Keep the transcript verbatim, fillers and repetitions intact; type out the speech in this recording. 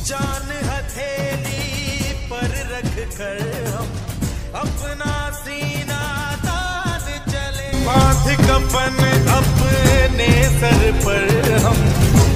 जान हथेली पर रख कर हम अपना सीना तान चले, बांध कफन अपने सर पर हम